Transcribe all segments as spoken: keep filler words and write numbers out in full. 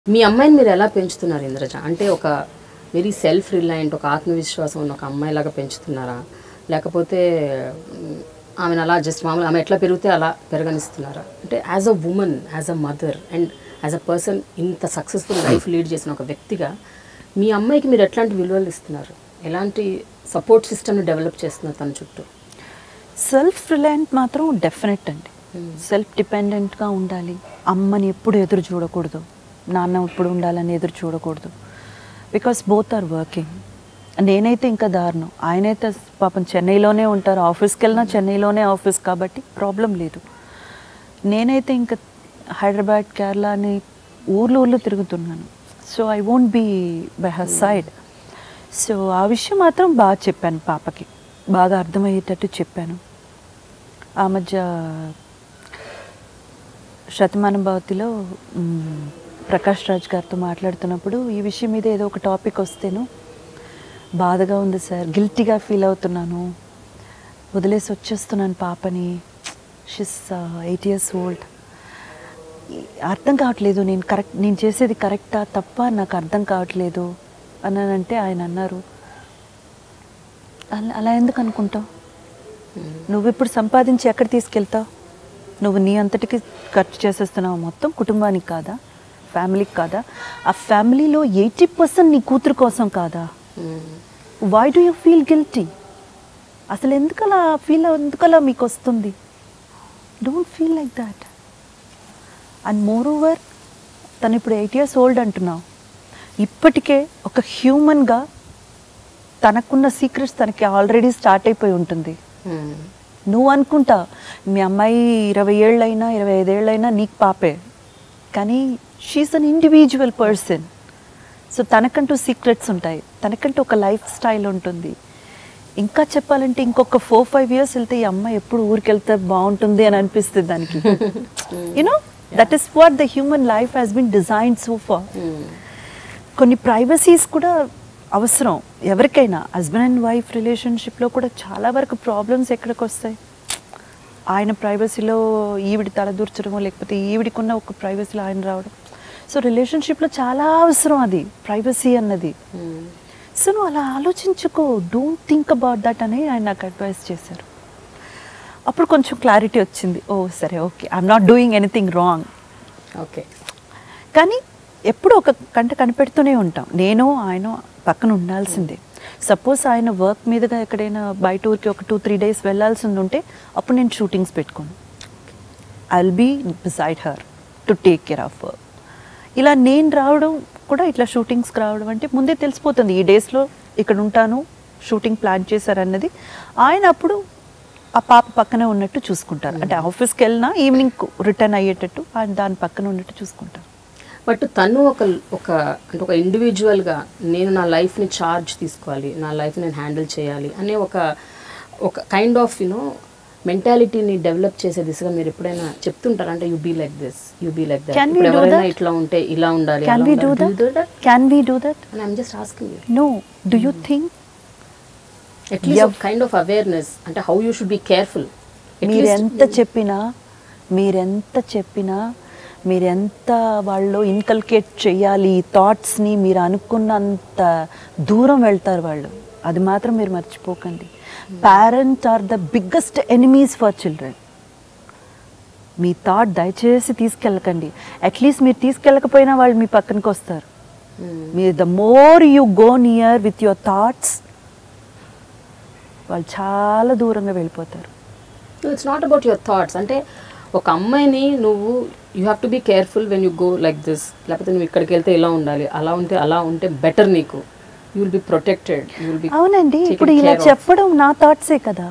మీ అమ్మాయిని మీరు ఎలా పెంచుతున్నారు ఇంద్రజ? అంటే ఒక వెరీ సెల్ఫ్ రిలయంట్, ఒక ఆత్మవిశ్వాసం ఉన్న ఒక అమ్మాయిలాగా పెంచుతున్నారా? లేకపోతే ఆమెను అలా జస్ట్ మామూలు ఆమె ఎట్లా పెరిగితే అలా పెరగనిస్తున్నారా? అంటే as a woman, as a mother and as a person, ఇంత సక్సెస్ఫుల్ లైఫ్ లీడ్ చేసిన ఒక వ్యక్తిగా మీ అమ్మాయికి మీరు ఎట్లాంటి విలువలు ఇస్తున్నారు? ఎలాంటి సపోర్ట్ సిస్టమ్ని డెవలప్ చేస్తున్నారు తన చుట్టూ? సెల్ఫ్ రిలయంట్ మాత్రం డెఫినెట్ అండి. సెల్ఫ్ డిపెండెంట్గా ఉండాలి. అమ్మని ఎప్పుడు ఎదురు చూడకూడదు, నాన్న ఇప్పుడు ఉండాలని ఎదురు చూడకూడదు. Because both are working. నేనైతే ఇంకా దారుణం, ఆయనైతే పాపం చెన్నైలోనే ఉంటారు, ఆఫీస్కి వెళ్ళినా చెన్నైలోనే ఆఫీస్ కాబట్టి ప్రాబ్లం లేదు. నేనైతే ఇంకా హైదరాబాద్, కేరళ అని ఊర్లు ఊర్లు తిరుగుతున్నాను. So I won't be by her side. So ఆ విషయం మాత్రం బాగా చెప్పాను, పాపకి బాగా అర్థమయ్యేటట్టు చెప్పాను. ఆ మధ్య శతమానభవతిలో ప్రకాష్ రాజ్ గారితో మాట్లాడుతున్నప్పుడు ఈ విషయం మీద ఏదో ఒక టాపిక్ వస్తేను, బాధగా ఉంది సార్, గిల్టీగా ఫీల్ అవుతున్నాను, వదిలేసి వచ్చేస్తున్నాను పాపని, షీస్ ఎయిట్ ఇయర్స్ ఓల్డ్, అర్థం కావట్లేదు, నేను కరెక్ట్ నేను చేసేది కరెక్టా తప్ప నాకు అర్థం కావట్లేదు అని అంటే ఆయన అన్నారు, అలా అలా ఎందుకు అనుకుంటావు? నువ్వు ఇప్పుడు సంపాదించి ఎక్కడ తీసుకెళ్తావు? నువ్వు నీ అంతటికి ఖర్చు చేసేస్తున్నావు మొత్తం కుటుంబానికి కాదా, ఫ్యామిలీకి కాదా? ఆ ఫ్యామిలీలో ఎయిటీ పర్సెంట్ నీ కూతురు కోసం కాదా? Why do you feel guilty? అసలు ఎందుకలా ఫీల్ ఎందుకలా మీకు వస్తుంది? Don't feel like that. And more over తను ఇప్పుడు ఎయిట్ ఇయర్స్ ఓల్డ్ అంటున్నావు, ఇప్పటికే ఒక హ్యూమన్గా తనకున్న సీక్రెట్స్ తనకి ఆల్రెడీ స్టార్ట్ అయిపోయి ఉంటుంది. నువ్వు అనుకుంటా మీ అమ్మాయి ఇరవై ఏళ్ళైనా ఇరవై ఐదేళ్ళైనా నీకు పాపే, కానీ she's an individual person. So తనకంటూ సీక్రెట్స్ ఉంటాయి, తనకంటూ ఒక లైఫ్ స్టైల్ ఉంటుంది. ఇంకా చెప్పాలంటే ఇంకొక ఫోర్ ఫైవ్ ఇయర్స్ వెళ్తే ఈ అమ్మాయి ఎప్పుడు ఊరికి వెళ్తే బాగుంటుంది అని అనిపిస్తుంది దానికి. You know that is what the human life has been designed so far. కొన్ని ప్రైవసీస్ కూడా అవసరం ఎవరికైనా. హస్బెండ్ అండ్ వైఫ్ రిలేషన్షిప్లో కూడా చాలా వరకు ప్రాబ్లమ్స్ ఎక్కడికి వస్తాయి. ఆయన ప్రైవసీలో ఈవిడి తలదూర్చడమో, లేకపోతే ఈవిడికున్న ఒక ప్రైవసీలో ఆయన రావడం. సో రిలేషన్షిప్లో చాలా అవసరం అది ప్రైవసీ అన్నది. సో నువ్వు అలా ఆలోచించుకో, డోంట్ థింక్ అబౌట్ దట్ అని ఆయన నాకు అడ్వైస్ చేశారు. అప్పుడు కొంచెం క్లారిటీ వచ్చింది. ఓ సరే, okay, I'm not doing anything wrong. Okay, కానీ ఎప్పుడు ఒక కంట కనిపెడుతూనే ఉంటాం, నేను ఆయన పక్కన ఉండాల్సిందే. సపోజ్ ఆయన వర్క్ మీదుగా ఎక్కడైనా బయట ఊరికి ఒక టూ త్రీ డేస్ వెళ్ళాల్సింది ఉంటే అప్పుడు నేను షూటింగ్స్ పెట్టుకోను. I will be beside her to take care of her. ఇలా నేను రావడం కూడా, ఇట్లా షూటింగ్స్కి రావడం అంటే ముందే తెలిసిపోతుంది ఈ డేస్లో ఇక్కడ ఉంటాను, షూటింగ్ ప్లాన్ చేశారన్నది. ఆయన అప్పుడు ఆ పాప పక్కనే ఉన్నట్టు చూసుకుంటారు. అంటే ఆఫీస్కి వెళ్ళినా ఈవినింగ్ రిటర్న్ అయ్యేటట్టు ఆయన దాని పక్కన ఉన్నట్టు చూసుకుంటారు. బట్ తను ఒక ఒక అంటే ఒక ఇండివిజువల్గా నేను నా లైఫ్ని ఛార్జ్ తీసుకోవాలి, నా లైఫ్ నేను హ్యాండిల్ చేయాలి అనే ఒక ఒక కైండ్ ఆఫ్ యూనో మెంటాలిటీని డెవలప్ చేసే దిశగా మీరు ఎప్పుడైనా చెప్తుంటారు? అంటే you be like this, you be like that, ఎవరైనా ఇట్లా ఉంటే ఇలా ఉండాలి. Can we do that? Can we do that? And I'm just asking you. No. Do you think? At least a kind of awareness అంటే how you should be careful. మీరెంత చెప్పినా మీరెంత చెప్పినా మీరెంత వాళ్ళు ఇన్కల్కేట్ చేయాలి ఈ థాట్స్ని, మీరు అనుకున్నంత దూరం వెళ్తారు వాళ్ళు. అది మాత్రం మీరు మర్చిపోకండి. Parents are the biggest enemies for children. మీ థాట్ దయచేసి తీసుకెళ్ళకండి. అట్లీస్ట్ మీరు తీసుకెళ్ళకపోయినా వాళ్ళు మీ పక్కనకి వస్తారు. మీరు the more you go near with your thoughts, వాళ్ళు చాలా దూరంగా వెళ్ళిపోతారు. It's not about your thoughts. అంటే ఒక అమ్మాయిని నువ్వు you have to be careful when you go like this, లేకపోతే నువ్వు ఇక్కడికి వెళ్తే ఇలా ఉండాలి, అలా ఉంటే అలా ఉంటే బెటర్, నీకు యూ విల్ బి ప్రొటెక్టెడ్. అవునండి, ఇప్పుడు ఇలా చెప్పడం నా థాట్సే కదా.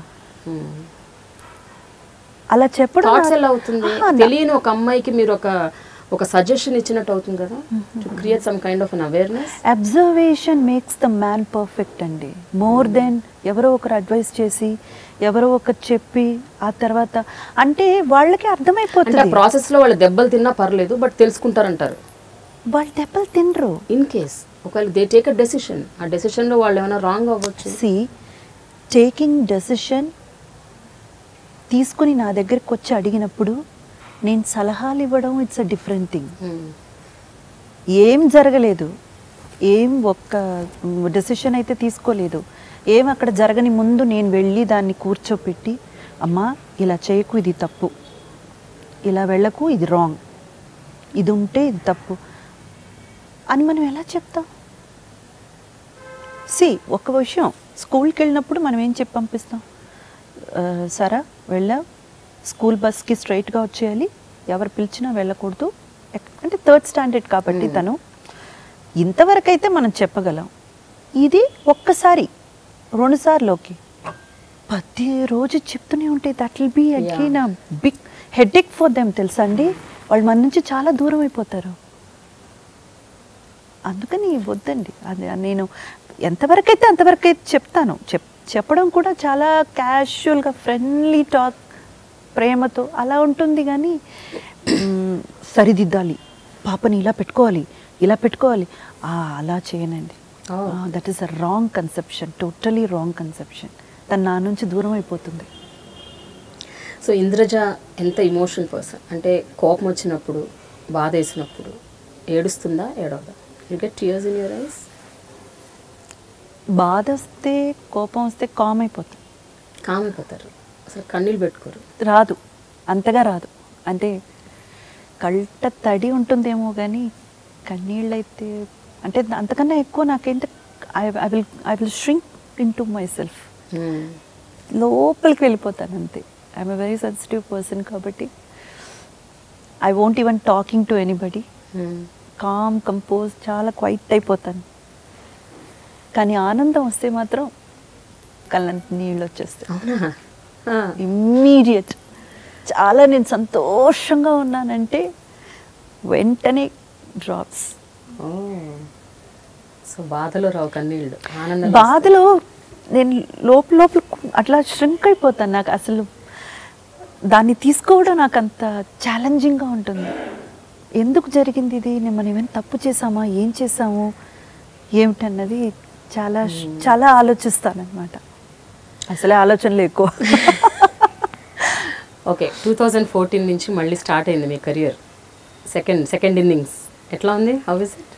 అలా చెప్పడం థాట్స్ ఎలా అవుతుంది? తెలియని ఒక అమ్మాయికి మీరు ఒక ఒక సజెషన్ ఇచ్చినట్టు అవుతుంది కదా, to create some kind of an awareness. Observation makes the man perfect అండి. మోర్ దెన్ ఎవరో ఒకరు అడ్వైస్ చేసి, ఎవరో ఒకరు చెప్పి ఆ తర్వాత అంటే వాళ్ళకి అర్థమైపోతుంది. ప్రాసెస్ లో వాళ్ళు దెబ్బలు తిన్నా పర్లేదు, బట్ తెలుసుకుంటారంటారు. వాళ్ళు దెబ్బలు తినరు. ఇన్ కేస్ ఒకవేళ దే టేక్ అ డెసిషన్, ఆ డెసిషన్లో వాళ్ళు ఏమైనా రాంగ్ అవ్వచ్చు. సి టేకింగ్ డెసిషన్ తీసుకుని నా దగ్గరికి వచ్చి అడిగినప్పుడు నేను సలహాలు ఇవ్వడం ఇట్స్ అ డిఫరెంట్ థింగ్. ఏం జరగలేదు, ఏం ఒక్క డెసిషన్ అయితే తీసుకోలేదు. ఏం అక్కడ జరగని ముందు నేను వెళ్ళి దాన్ని కూర్చోపెట్టి, అమ్మా ఇలా చేయకు, ఇది తప్పు, ఇలా వెళ్ళకు, ఇది రాంగ్, ఇది ఉంటే ఇది తప్పు అని మనం ఎలా చెప్తాం? సి ఒక విషయం, స్కూల్కి వెళ్ళినప్పుడు మనం ఏం చెప్పి పంపిస్తాం? సరా వెళ్ళావు, స్కూల్ బస్కి స్ట్రైట్గా వచ్చేయాలి, ఎవరు పిలిచినా వెళ్ళకూడదు. అంటే థర్డ్ స్టాండర్డ్ కాబట్టి తను ఇంతవరకు అయితే మనం చెప్పగలం. ఇది ఒక్కసారి రెండుసార్లు ఓకే, ప్రతి రోజు చెప్తూనే ఉంటే that will be again a big headache for them. తెలుసా అండి, వాళ్ళు మన నుంచి చాలా దూరం అయిపోతారు. అందుకని వద్దండి. అది నేను ఎంతవరకు అయితే అంతవరకు అయితే చెప్తాను. చెప్ చెప్పడం కూడా చాలా క్యాజువల్గా ఫ్రెండ్లీ టాక్, ప్రేమతో అలా ఉంటుంది. కానీ సరిదిద్దాలి, పాపని ఇలా పెట్టుకోవాలి, ఇలా పెట్టుకోవాలి, అలా చేయనండి. That is a wrong conception, totally wrong conception. తను నా నుంచి దూరం అయిపోతుంది. సో ఇంద్రజ ఎంత ఇమోషనల్ పర్సన్ అంటే, కోపం వచ్చినప్పుడు, బాధ వేసినప్పుడు ఏడుస్తుందా, ఏడవదా? You get tears in your eyes? బాధ వస్తే, కోపం వస్తే కామ్ అయిపోతారు. కామ్ అయిపోతారు, అసలు కన్నీళ్ళు పెట్టుకోరు? రాదు, అంతగా రాదు. అంటే కళ్ళ తడి ఉంటుందేమో కానీ కన్నీళ్ళు అయితే, అంటే అంతకన్నా ఎక్కువ నాకేంటే I I will I will shrink in to my self, లోపలికి వెళ్ళిపోతాను అంతే. I'm a very sensitive person కాబట్టి I won't even talking to anybody. Calm, compose, చాలా క్వైట్ అయిపోతాను. కానీ ఆనందం వస్తే మాత్రం కళ్ళంత నీళ్ళు వచ్చేస్తాయి ఇమ్మీడియట్. చాలా నేను సంతోషంగా ఉన్నానంటే వెంటనే డ్రాప్స్. సో బాధలో రావు కన్నీళ్ళు, ఆనందం. బాధలో నేను లోపల లోపల అట్లా ష్రింక్ అయిపోతాను. నాకు అసలు దాన్ని తీసుకోవడం నాకు అంత ఛాలెంజింగ్గా ఉంటుంది. ఎందుకు జరిగింది ఇది, నేను మనం ఏమైనా తప్పు చేసామా, ఏం చేసాము, ఏమిటన్నది చాలా చాలా ఆలోచిస్తాను అనమాట. అసలే ఆలోచనలు ఎక్కువ. ఓకే, టూ థౌజండ్ ఫోర్టీన్ నుంచి మళ్ళీ స్టార్ట్ అయింది మీ కెరియర్. సెకండ్ సెకండ్ ఇన్నింగ్స్ ఎట్లా ఉంది? How is it?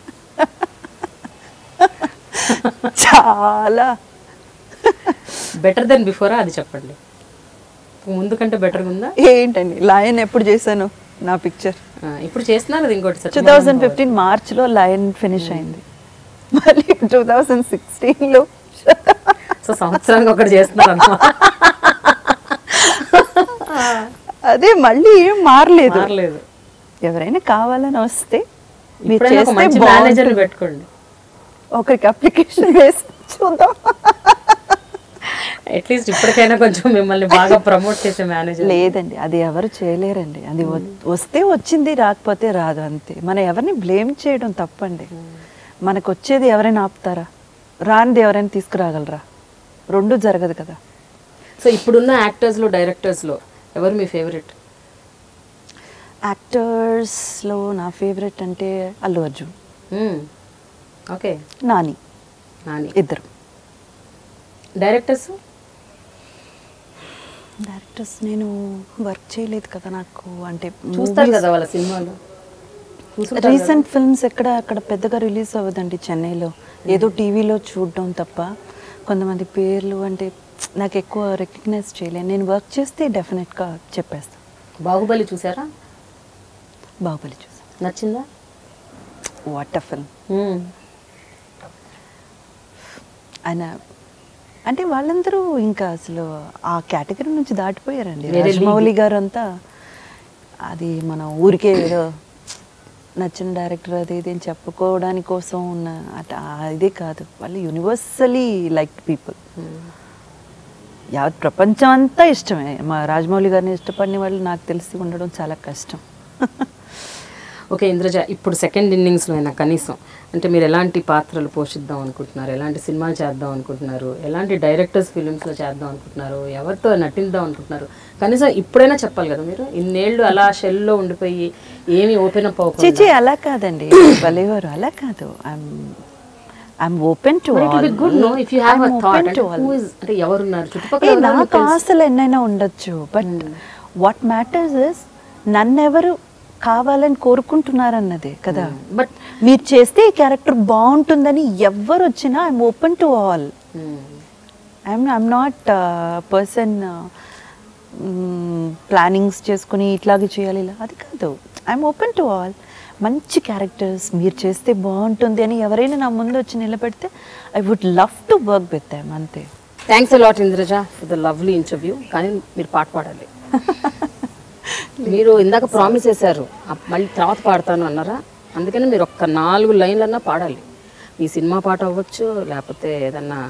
చాలా బెటర్ దెన్ బిఫోరా, అది చెప్పండి. ముందు కంటే బెటర్గా ఉందా? ఏంటండి, లయన్ ఎప్పుడు చేశాను నా పిక్చర్? ఇప్పుడు చేస్తున్నారు అది ఇంకోటి. టూ థౌజండ్ ఫిఫ్టీన్ మార్చ్లో లయన్ ఫినిష్ అయింది. మళ్ళీ టూ థౌజండ్ సిక్స్టీన్లో సో సంవత్సరానికి ఒకటి చేస్తున్నారు అన్నమాట. అదే మళ్ళీ ఏం మారలేదు. మారలేదు. ఎవరైనా కావాలని వస్తే మేనేజర్ పెట్టుకోండి, ఒకరికి అప్లికేషన్ వేసి చూద్దాం. అట్లీస్ట్ ఇప్పటికైనా కొంచెం మిమ్మల్ని బాగా ప్రమోట్ చేసే మేనేజర్. లేదండి, అది ఎవరు చేయలేరండి. అది వస్తే వచ్చింది, రాకపోతే రాదు, అంతే. మనం ఎవరిని బ్లేమ్ చేయడం తప్పండి. మనకు వచ్చేది ఎవరైనా ఆపుతారా? రానిది ఎవరైనా తీసుకురాగలరా? రెండు జరగదు కదా. సో ఇప్పుడున్న యాక్టర్స్లో, డైరెక్టర్స్లో ఎవరు మీ ఫేవరెట్? యాక్టర్స్లో నా ఫేవరెట్ అంటే అల్లు అర్జున్. ఓకే. నాని. నాని ఇద్దరు. డైరెక్టర్స్? డైరెక్టర్స్ నేను వర్క్ చేయలేదు కదా, నాకు అంటే చూస్తారు కదా వాళ్ళ సినిమాలు. రీసెంట్ ఫిల్మ్స్ ఎక్కడ అక్కడ పెద్దగా రిలీజ్ అవ్వదండి చెన్నైలో, ఏదో టీవీలో చూడడం తప్ప. కొంతమంది పేర్లు అంటే నాకు ఎక్కువ రికగ్నైజ్ చేయలేను. నేను వర్క్ చేస్తే డెఫినెట్గా చెప్పేస్తాను. బాహుబలి చూసారా? బాహుబలి చూసా. నచ్చిందా? What a film. ఆయన అంటే వాళ్ళందరూ ఇంకా అసలు ఆ కేటగిరీ నుంచి దాటిపోయారండి. రాజమౌళి గారు అంతా అది మన ఊరికే ఏదో నచ్చిన డైరెక్టర్ అది ఇది అని చెప్పుకోవడానికి కోసం ఉన్న అట ఇదే కాదు. వాళ్ళు యూనివర్సలీ లైక్ పీపుల్. యావత్ ప్రపంచం అంతా ఇష్టమే. మా రాజమౌళి గారిని ఇష్టపడిన వాళ్ళు నాకు తెలిసి ఉండడం చాలా కష్టం. ఓకే ఇంద్రజ, ఇప్పుడు సెకండ్ ఇన్నింగ్స్లో అయినా కనీసం అంటే మీరు ఎలాంటి పాత్రలు పోషిద్దాం అనుకుంటున్నారు, ఎలాంటి సినిమాలు చేద్దాం అనుకుంటున్నారు, ఎలాంటి డైరెక్టర్స్ ఫిలిమ్స్లో చేద్దాం అనుకుంటున్నారు, ఎవరితో నటిద్దాం అనుకుంటున్నారు, కనీసం ఇప్పుడైనా చెప్పాలి కదా. మీరు ఇన్నేళ్ళు అలా షెల్లో ఉండిపోయి ఏమి ఓపెన్ అప్ అవ్వకుండా. చిచి అలా కాదండి బలేవారు, అలా కాదు. I'm open to all. నాకు ఆశలు ఎన్నైనా ఉండొచ్చు, బట్ వాట్ మ్యాటర్స్ ఇస్ నన్నెవరు కావాలని కోరుకుంటున్నారన్నదే కదా. బట్ మీరు చేస్తే ఈ క్యారెక్టర్ బాగుంటుందని ఎవరు వచ్చినా I'm open to all. I'm I'm not person plannings చేసుకుని ఇట్లాగే చేయాలి ఇలా అది కాదు. I'm open to all. మంచి క్యారెక్టర్స్ మీరు చేస్తే బాగుంటుంది అని ఎవరైనా నా ముందు వచ్చి నిలబెడితే I would love to work with them అంతే. Thanks a lot Indraja for the lovely interview. కానీ మీరు పాట పాడాలి. మీరు ఇందాక ప్రామిస్ చేశారు మళ్ళీ తర్వాత పాడతాను అన్నారా, అందుకని మీరు ఒక్క నాలుగు లైన్లన్నా పాడాలి. మీ సినిమా పాట అవ్వచ్చు, లేకపోతే ఏదన్నా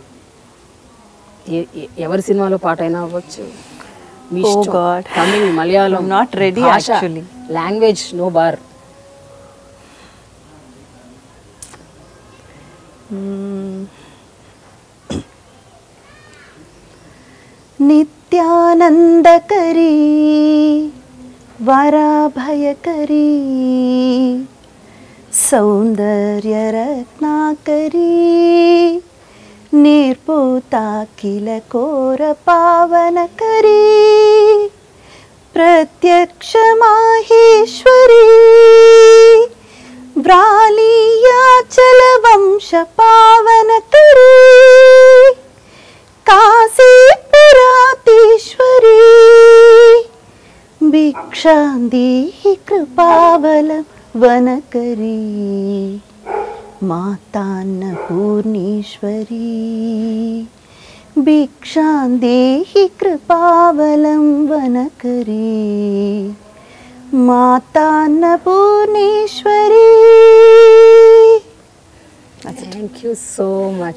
ఎవరి సినిమాలో పాట అయినా అవ్వచ్చు. మీ Tamil, Malayalam, not ready actually, language no bar. నిత్యానందకరీ వరాభయకరీ సౌందర్యరత్నాకరీ నిర్భూతాఖిల కోర పావనకరీ ప్రత్యక్ష మాహేశ్వరీ వ్రాళీయాచల వంశ పావనకరీ కాశీపురాతీశ్వరీ భిక్షాందేహి కృపావలం వనకరీ మాతాన్నపూర్ణేశ్వరీ భిక్షాందేహి కృపావలం వనకరీ మాతాన్నపూర్ణేశ్వరీ. Thank you so much.